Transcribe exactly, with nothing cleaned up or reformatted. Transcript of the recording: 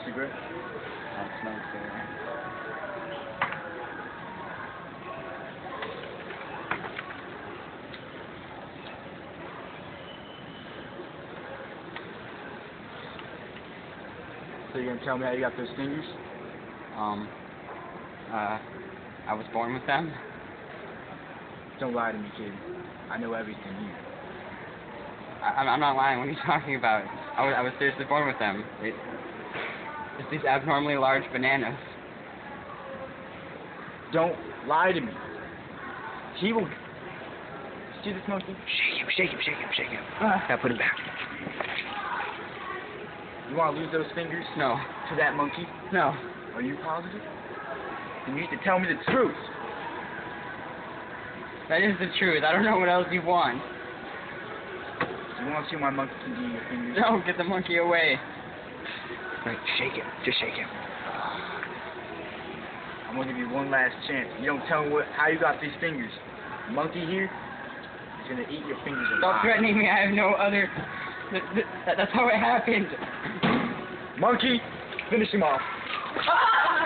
cigarette? I'll smoke cigarette. So you're gonna tell me how you got those fingers? Um, uh, I was born with them. Don't lie to me, kid. I know everything here. I, I'm not lying. What are you talking about? I was, I was seriously born with them. It, it's these abnormally large bananas. Don't lie to me. He will... See this monkey? Shake him, shake him, shake him, shake him. Ah. Now put him back. You want to lose those fingers? No. To that monkey? No. Are you positive? Then you need to tell me the truth. That is the truth. I don't know what else you want. You want to see what my monkey can do to your fingers? No, get the monkey away. Right, shake him. Just shake him. I'm going to give you one last chance. You don't tell me what, how you got these fingers. The monkey here is going to eat your fingers alive. Stop threatening me. I have no other... Th th that's how it happened. Monkey, finish him off.